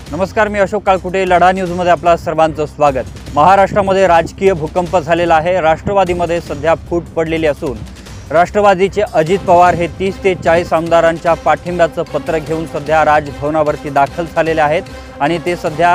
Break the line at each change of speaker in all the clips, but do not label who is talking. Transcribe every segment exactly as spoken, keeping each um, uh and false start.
नमस्कार, मी अशोक काळकुटे. लढा न्यूजमध्ये आपलं सर्वांचं स्वागत. महाराष्ट्रामध्ये राजकीय भूकंप झालेला आहे. राष्ट्रवादीमध्ये सध्या फूट पडलेली असून राष्ट्रवादीचे अजित पवार हे तीस ते चाळीस आमदारांच्या पाठिंब्याचं पत्र घेऊन सध्या राजभवनावरती दाखल झालेले आहेत आणि ते सध्या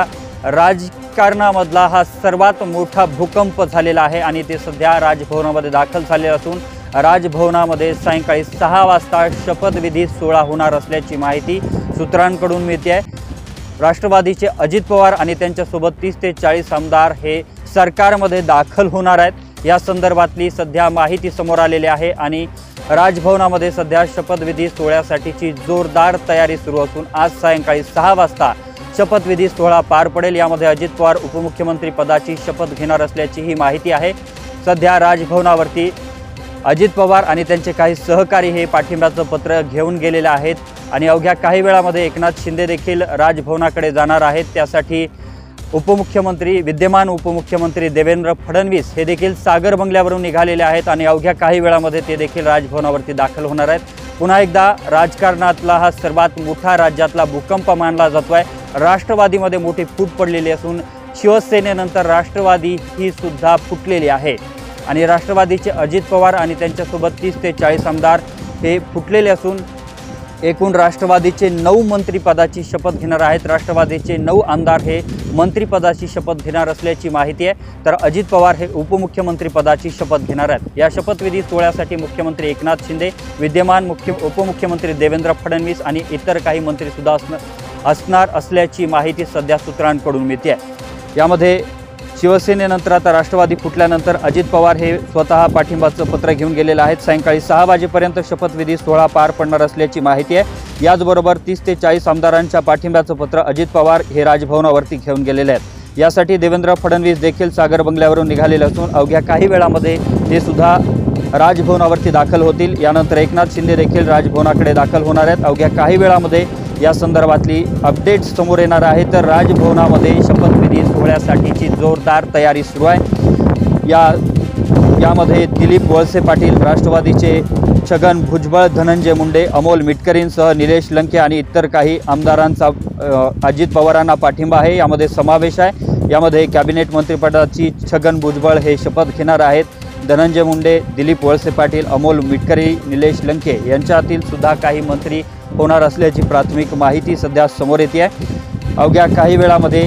राजकारणामधला हा सर्वात मोठा भूकंप झालेला आहे आणि ते सध्या राजभवनामध्ये दाखल झाले असून राजभवनामध्ये सायंकाळी सहा वाजता शपथविधी सोहळा होणार असल्याची माहिती सूत्रांकडून मिळते आहे. राष्ट्रवादीचे अजित पवार आणि त्यांच्यासोबत तीस ते चाळीस आमदार हे सरकारमध्ये दाखल होणार आहेत. या संदर्भातली सध्या माहिती समोर आलेली आहे आणि राजभवनामध्ये सध्या शपथविधी सोहळ्यासाठीची जोरदार तयारी सुरू असून आज सायंकाळी सहा वाजता शपथविधी सोहळा पार पडेल. यामध्ये अजित पवार उपमुख्यमंत्री पदाची शपथ घेणार असल्याची ही माहिती आहे. सध्या राजभवनावरती अजित पवार आणि त्यांचे काही सहकारी हे पाठिंब्याचं पत्र घेऊन गेलेले आहेत आणि अवघ्या काही वेळामध्ये एकनाथ शिंदे देखील राजभवनाकडे जाणार आहेत. त्यासाठी उपमुख्यमंत्री विद्यमान उपमुख्यमंत्री देवेंद्र फडणवीस हे देखील सागर बंगल्यावरून निघालेले आहेत आणि अवघ्या काही वेळामध्ये ते देखील राजभवनावरती दाखल होणार आहेत. पुन्हा एकदा राजकारणातला हा सर्वात मोठा राज्यातला भूकंप मानला जातो आहे. राष्ट्रवादीमध्ये मोठी फूट पडलेली असून शिवसेनेनंतर राष्ट्रवादी ही सुद्धा फुटलेली आहे आणि राष्ट्रवादीचे अजित पवार आणि त्यांच्यासोबत तीस ते चाळीस आमदार हे फुटलेले असून एकूण राष्ट्रवादीचे नऊ मंत्रिपदाची शपथ घेणार आहेत. राष्ट्रवादीचे नऊ आमदार हे मंत्रिपदाची शपथ घेणार असल्याची माहिती आहे. तर अजित पवार हे उपमुख्यमंत्री पदाची शपथ घेणार आहेत. या शपथविधी सोहळ्यासाठी मुख्यमंत्री एकनाथ शिंदे, विद्यमान मुख्य उपमुख्यमंत्री देवेंद्र फडणवीस आणि इतर काही मंत्रीसुद्धा असणार असणार असल्याची माहिती सध्या सूत्रांकडून मिळते आहे. यामध्ये शिवसेनेनंतर आता राष्ट्रवादी फुटल्यानंतर अजित पवार हे स्वतः पाठिंबाचं पत्र घेऊन गेलेले आहेत. सायंकाळी सहा वाजेपर्यंत शपथविधी सोहळा पार पडणार असल्याची माहिती आहे. याचबरोबर तीस ते चाळीस आमदारांच्या पाठिंब्याचं पत्र अजित पवार हे राजभवनावरती घेऊन गेलेले आहेत. यासाठी देवेंद्र फडणवीस देखील सागर बंगल्यावरून निघालेले असून अवघ्या काही वेळामध्ये ते सुद्धा राजभवनावरती दाखल होतील. यानंतर एकनाथ शिंदे देखील राजभवनाकडे दाखल होणार आहेत. अवघ्या काही वेळामध्ये या संदर्भातली अपडेट्स समोर येणार आहे. तर राजभवनामध्ये शपथविधी सोहळ्यासाठीची जोरदार तयारी सुरू आहे. या यामध्ये दिलीप वळसे पाटील, राष्ट्रवादीचे छगन भुजबळ, धनंजय मुंडे, अमोल मिटकरींसह निलेश लंके आणि इतर काही आमदारांचा अजित पवारांना पाठिंबा आहे. यामध्ये समावेश आहे. यामध्ये कॅबिनेट मंत्रिपदाची छगन भुजबळ हे शपथ घेणार आहेत. धनंजय मुंडे, दिलीप वळसे पाटील, अमोल मिटकरी, निलेश लंके यांच्यातील सुद्धा काही मंत्री होणार असल्याची प्राथमिक माहिती सध्या समोर येते आहे. अवघ्या काही वेळामध्ये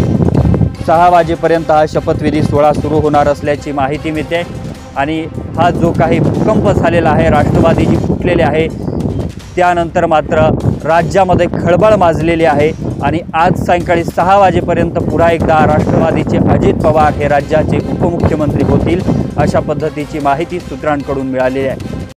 सहा वाजेपर्यंत हा शपथविधी सोहळा सुरू होणार असल्याची माहिती मिळते आणि हा जो काही भूकंप झालेला आहे, राष्ट्रवादी जी फुटलेली आहे, त्यानंतर मात्र राज्यामध्ये खळबळ माजलेली आहे आणि आज सायंकाळी सहा वाजेपर्यंत पुन्हा एकदा राष्ट्रवादीचे अजित पवार हे राज्याचे उपमुख्यमंत्री होतील अशा पद्धतीची माहिती सूत्रांकडून मिळालेली आहे.